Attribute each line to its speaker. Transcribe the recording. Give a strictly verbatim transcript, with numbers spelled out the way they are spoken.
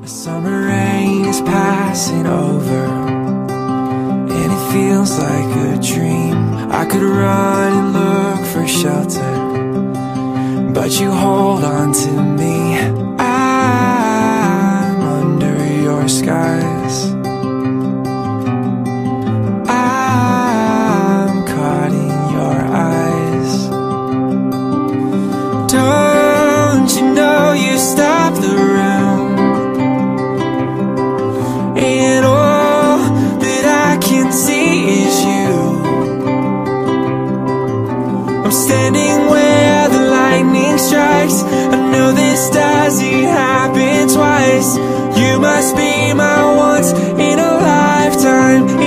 Speaker 1: The summer rain is passing over, and it feels like a dream. I could run and look for shelter, but you hold on to me. I'm under your skies. I'm caught in your eyes. Don't you know you stopped the round, and all that I can see is you. I'm standing where the lightning strikes. I know this doesn't happen twice. You must be my once in a lifetime.